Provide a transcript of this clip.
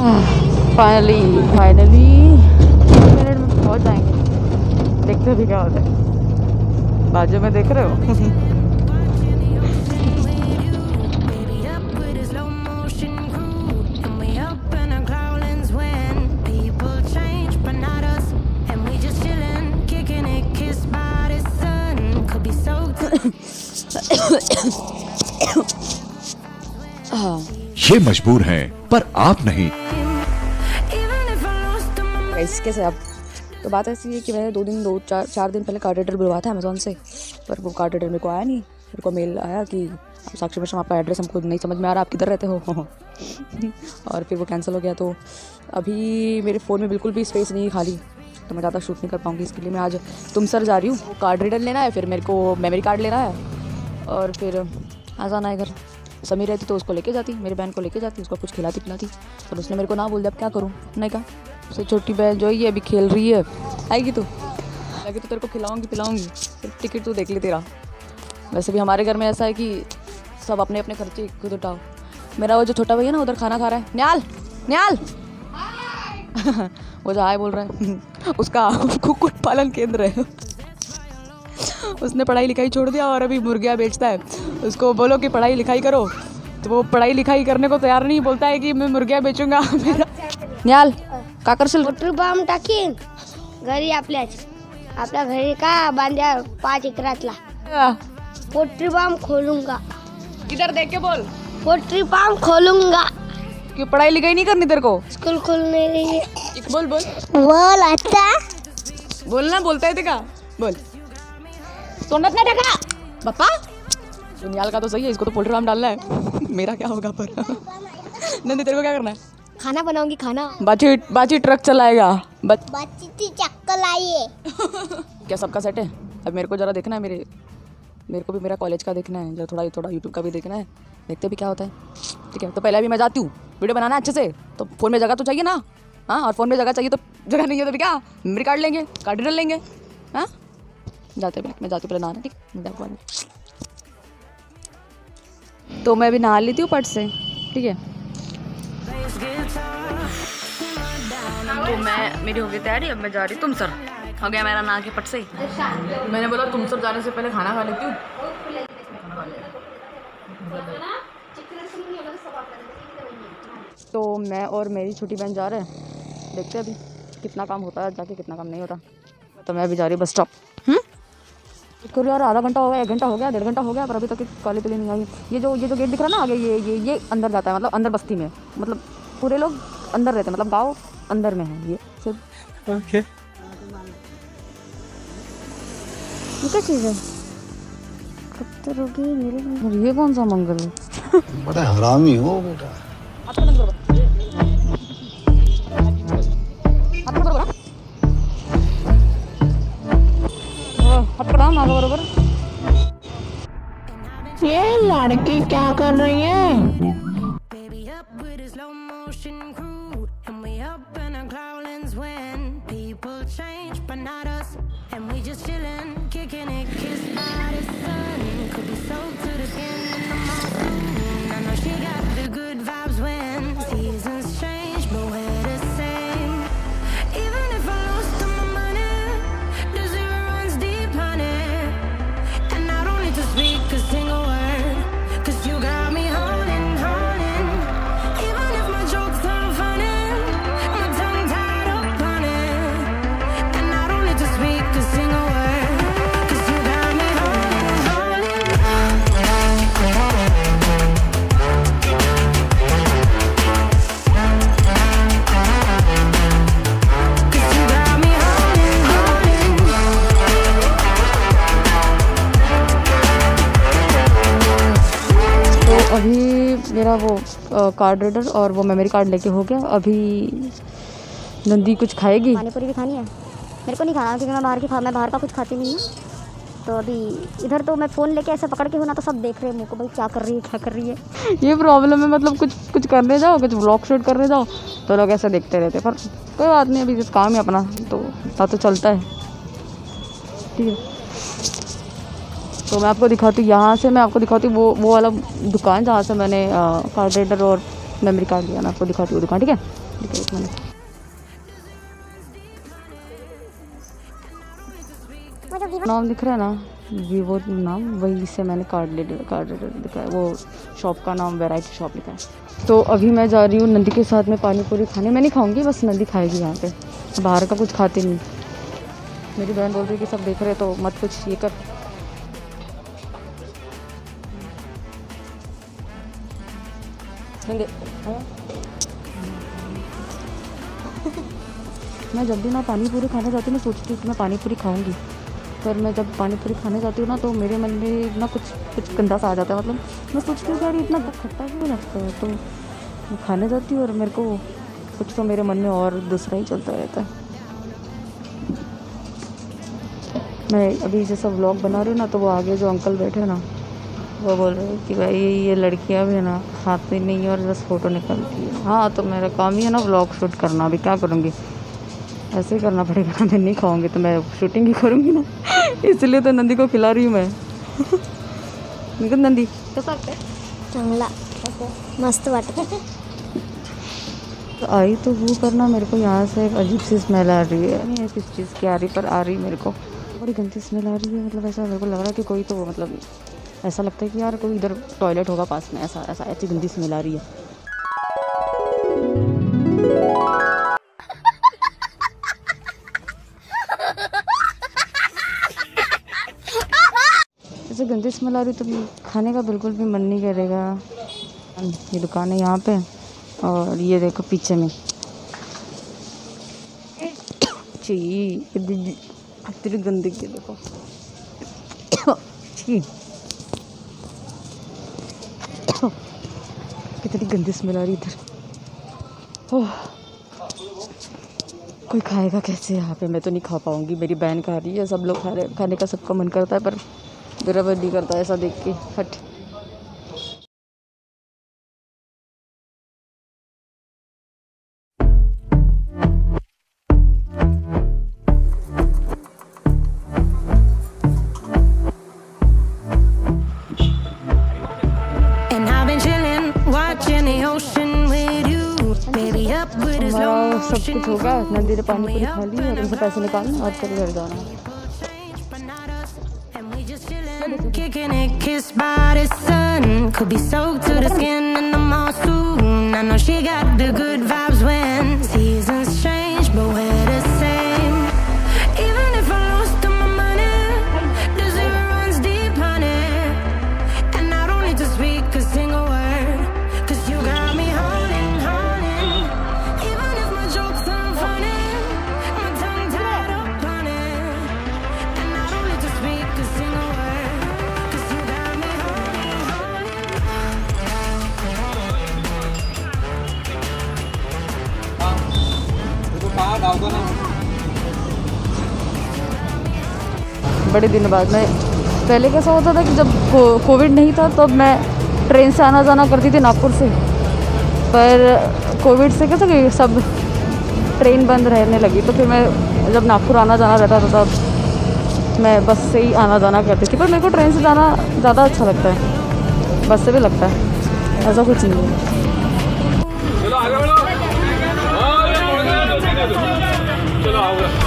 Finally 3 minute में पहुंच जाएंगे। देखते भी क्या होता है। बाजू में देख रहे हो? ये मजबूर हैं पर आप नहीं। कैसे अब तो बात ऐसी है कि मैंने 4 दिन पहले कार्ड रीडर बुलवाया था अमेज़ॉन से, पर वो कार्ड रीडर मेरे को आया नहीं। मेरे को मेल आया कि साक्षी मैडम आपका एड्रेस हमको नहीं समझ में आ रहा, आप किधर रहते हो। और फिर वो कैंसिल हो गया। तो अभी मेरे फ़ोन में बिल्कुल भी स्पेस नहीं है खाली, तो मैं ज़्यादा शूट नहीं कर पाऊँगी। इसके लिए मैं आज तुमसर जा रही हूँ। कार्ड रीडर लेना है, फिर मेरे को मेमोरी कार्ड लेना है, और फिर आ जाना है घर। समी रहती तो उसको लेके जाती, मेरी बहन को लेके जाती, उसको कुछ खिलाती पिलाती, पर उसने मेरे को ना बोल दिया। अब क्या करूँ? नहीं कहा। उससे छोटी बहन जो ये अभी खेल रही है, आएगी तो आएगी तो तेरे को खिलाऊंगी पिलाऊंगी, फिर टिकट तो देख ले तेरा। वैसे भी हमारे घर में ऐसा है कि सब अपने अपने खर्चे खुद उठाओ। मेरा वो जो छोटा भैया ना उधर खाना खा रहा है, न्याल न्याल वो जो हाय बोल रहा है उसका कुक्कुट पालन केंद्र है। उसने पढ़ाई लिखाई छोड़ दिया और अभी मुर्गियाँ बेचता है। उसको बोलो कि पढ़ाई लिखाई करो, तो वो पढ़ाई लिखाई करने को तैयार नहीं, बोलता है कि मैं मुर्गियाँ बेचूंगा। मेरा न्याल का करशील? पोल्ट्री फार्म टाकीन घरी आपल्या घरी का बांध्या 5 एकरातला पोल्ट्री फार्म खोलूंगा। इधर देख के बोल, पोल्ट्री फार्म खोलूंगा। कि पढ़ाई लिखाई नहीं करनी तेरे को? स्कूल खोलने के लिए। बोल बोल बोल अच्छा बोलना, बोलता है तेरा बोल। तोंडात नहीं देखा पापा। न्याल का तो सही है, इसको तो पोल्ट्री फार्म डालना है। मेरा क्या होगा पर नंदी तेरे को क्या करना है? खाना बनाऊंगी खाना। बाची ट्रक चलाएगा। बाची चक्कर आइए। क्या सबका सेट है? अब मेरे को जरा देखना है, मेरे को भी मेरा कॉलेज का देखना है, जरा थोड़ा यूट्यूब का भी देखना है। देखते भी क्या होता है। ठीक है, तो पहले अभी मैं जाती हूँ। वीडियो बनाना अच्छे से, तो फ़ोन में जगह तो चाहिए ना। हाँ, और फ़ोन में जगह चाहिए, तो जगह नहीं है तो क्या मेमोरी कार्ड लेंगे, कार्ड रीडर लेंगे। हाँ जाते मैं जाती हूँ पहले नहाना। ठीक तो मैं अभी नहा लेती हूँ पट से। ठीक है, तो मेरी हो गई तैयारी। अब मैं जा रही तुमसर। हो गया मेरा नहा के पट से। मैंने बोला तुमसर जाने से पहले खाना खा लेती हूँ। तो मैं और मेरी छोटी बहन जा रहे हैं। देखते हैं अभी कितना काम होता है, जाके कितना काम नहीं होता। तो मैं अभी जा रही बस स्टॉप। करो यार, आधा घंटा हो गया, 1 घंटा हो गया, 1.5 घंटा हो गया, पर अभी तक कॉलेज नहीं आई। ये जो गेट दिख रहा है ना आगे, ये अंदर जाता है, मतलब अंदर बस्ती में, मतलब पूरे लोग अंदर रहते हैं, मतलब गांव अंदर में है ये सिर्फ। ओके, ये क्या चीज़ है? मेरे ये कौन सा मंगल है? बड़ा हरामी हो बेटा। बरोबर। ये लड़की क्या कर रही है? अभी मेरा वो कार्ड रीडर और वो मेमोरी कार्ड लेके हो गया। अभी नंदी कुछ खाएगी। पानीपुरी भी खानी है। मेरे को नहीं खाना क्योंकि मैं बाहर का कुछ खाती नहीं हूँ। तो अभी इधर तो मैं फ़ोन लेके ऐसे पकड़ के हूँ ना, तो सब देख रहे हैं मुझको, भाई क्या कर रही है। ये प्रॉब्लम है, मतलब कुछ करने जाओ, कुछ व्लॉग शूट करने जाओ तो लोग ऐसे देखते रहते, पर कोई बात नहीं, अभी जिस काम है अपना तो चलता है। ठीक है, तो मैं आपको दिखाती हूँ, यहाँ से मैं आपको दिखाती हूँ वो वाला दुकान जहाँ से मैंने कार्ड रीडर और मेमोरी कार्ड लिया। मैं आपको दिखाती हूँ दुकान। ठीक है, एक मिनट, नाम दिख रहा है ना, वीवो नाम, वही से मैंने कार्ड दिखाया, वो शॉप का नाम वैरायटी शॉप लिखा है। तो अभी मैं जा रही हूँ नंदी के साथ में पानी पूरी खाने। मैं नहीं खाऊंगी, बस नंदी खाएगी यहाँ पे, बाहर का कुछ खाती नहीं। मेरी बहन बोल रही है कि सब देख रहे तो मत कुछ ये कर। मैं जब भी ना पानी पूरी खाने जाती हूँ, मैं सोचती हूँ कि मैं पानी पूरी खाऊंगी, पर मैं जब पानी पूरी खाने जाती हूँ ना तो मेरे मन में ना कुछ गंदा सा आ जाता है। मतलब मैं सोचती हूँ कि यार इतना खट्टा क्यों लगता है, तो मैं खाने जाती हूँ और मेरे को कुछ तो मेरे मन में और दूसरा ही चलता रहता है। मैं अभी जैसा व्लॉग बना रही हूँ ना, तो वो आगे जो अंकल बैठे हैं ना, वो बोल रहे हैं कि भाई ये लड़कियाँ भी है ना, खाती नहीं है और बस फ़ोटो निकालती है। हाँ, तो मेरा काम ही है ना व्लॉग शूट करना, अभी क्या करूँगी, ऐसे ही करना पड़ेगा। मैं नहीं खाऊंगी तो मैं शूटिंग ही करूँगी ना, इसलिए तो नंदी को खिला रही हूँ मैं। नंदी कैसा चांगला मस्त वाटत। तो आई तो वो करना, मेरे को यहाँ से एक अजीब सी स्मेल आ रही है, नहीं किस चीज़ की आ रही, पर आ रही मेरे को बड़ी गंदी स्मेल आ रही है। मतलब ऐसा मेरे को लग रहा है कि कोई तो, मतलब ऐसा लगता है कि यार कोई इधर टॉयलेट होगा पास में, ऐसी गंदी स्मेल आ रही है। ऐसे गंदी स्मेल आ रही तो खाने का बिल्कुल भी मन नहीं करेगा। ये दुकान है यहाँ पे, और ये देखो पीछे में तेरी गंदगी देखो। कितनी गंदी स्मेल आ रही इधर। कोई खाएगा कैसे यहाँ पे, मैं तो नहीं खा पाऊँगी। मेरी बहन खा रही है, सब लोग खा रहे, खाने का सबका मन करता है, पर मेरा मन नहीं करता ऐसा देख के। हट। हमारा सब कुछ होगा, नंदी ने पानी पूरी खा ली और उनसे पैसे निकालने और फिर घर जाना है। Kicking it, kissed by the sun, could be soaked to the skin in the mall soon. I know she got the good vibes when seasons change, but we're the same. Even if I lost all my money, the zero runs deep, honey. And I don't need to speak a single word, 'cause you got me holding, holding. Even if my jokes aren't funny, my tongue tied up on it. And I don't need to speak a single word. बड़े दिन बाद मैं, पहले कैसा होता था कि जब कोविड नहीं था तो मैं ट्रेन से आना जाना करती थी नागपुर से, पर कोविड से कैसा कि सब ट्रेन बंद रहने लगी, तो फिर मैं जब नागपुर आना जाना रहता था तब मैं बस से ही आना जाना करती थी। पर मेरे को ट्रेन से जाना ज़्यादा अच्छा लगता है, बस से भी लगता है, ऐसा कुछ नहीं है। चलो आगे बढ़ो, चलो आओ।